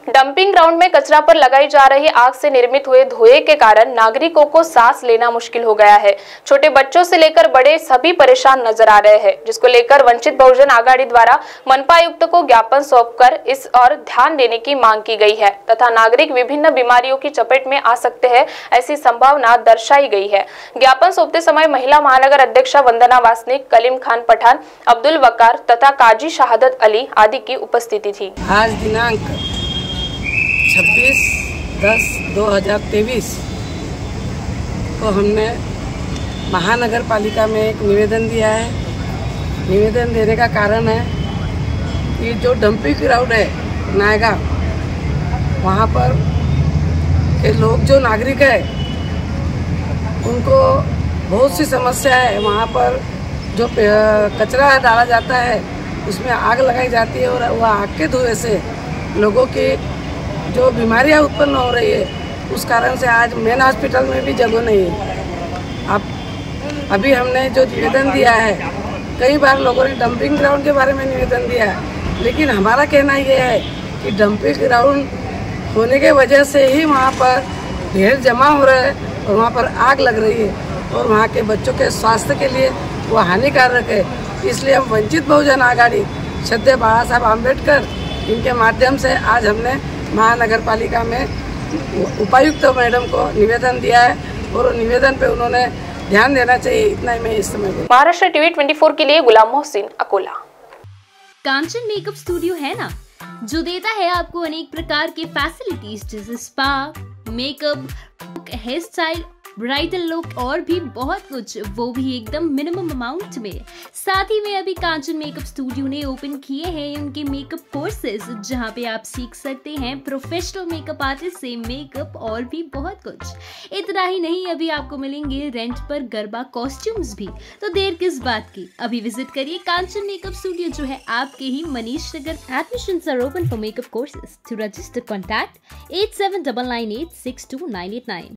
Dumping ground में कचरा पर लगाई जा रही आग से निर्मित हुए धुएं के कारण नागरिकों को सांस लेना मुश्किल हो गया है। छोटे बच्चों से लेकर बड़े सभी परेशान नजर आ रहे हैं, जिसको लेकर वंचित बहुजन आघाड़ी द्वारा मनपा आयुक्त को ज्ञापन सौंपकर इस और ध्यान देने की मांग की गई है तथा नागरिक विभिन्न बीमारियों की चपेट में आ सकते हैं, ऐसी संभावना दर्शाई गई है। ज्ञापन सौंपते समय महिला महानगर अध्यक्षा वंदना वासनिक, कलीम खान पठान, अब्दुल वकार तथा काजी शहादत अली आदि की उपस्थिति थी। आज दिनांक 26/10/2023 को हमने महानगर पालिका में एक निवेदन दिया है। निवेदन देने का कारण है कि जो डंपिंग ग्राउंड है नायगांव, वहाँ पर के लोग जो नागरिक है उनको बहुत सी समस्या है। वहाँ पर जो कचरा डाला जाता है उसमें आग लगाई जाती है और वह आग के धुएं से लोगों की जो बीमारियां उत्पन्न हो रही है, उस कारण से आज मेन हॉस्पिटल में भी जगह नहीं है। अब अभी हमने जो निवेदन दिया है, कई बार लोगों ने डंपिंग ग्राउंड के बारे में निवेदन दिया है, लेकिन हमारा कहना यह है कि डंपिंग ग्राउंड होने के वजह से ही वहाँ पर ढेर जमा हो रहा है और वहाँ पर आग लग रही है और वहाँ के बच्चों के स्वास्थ्य के लिए वो हानिकारक है। इसलिए हम वंचित बहुजन आघाड़ी श्रद्धेय बाबा साहब आम्बेडकर इनके माध्यम से आज हमने महानगर पालिका में उपायुक्त मैडम को निवेदन दिया है और निवेदन पे उन्होंने ध्यान देना चाहिए। इतना ही मैं इस समय महाराष्ट्र टीवी 24 के लिए गुलाम मोहसिन, अकोला। कांचन मेकअप स्टूडियो है ना, जो देता है आपको अनेक प्रकार के फैसिलिटीज जैसे spa, makeup, hair style, bridal look और भी बहुत कुछ, वो भी एकदम मिनिमम अमाउंट में। साथ ही में अभी कांचन मेकअप स्टूडियो ने ओपन किए हैं उनके मेकअप कोर्सेज, जहां पे आप सीख सकते हैं प्रोफेशनल मेकअप आर्टिस्ट से मेकअप और भी बहुत कुछ। इतना ही नहीं, अभी आपको मिलेंगे रेंट पर गरबा कॉस्ट्यूम्स भी। तो देर किस बात की, अभी विजिट करिए कांचन मेकअप स्टूडियो, जो है आपके ही Manish Nagar. Admissions are open for makeup courses. To register contact 8799862989।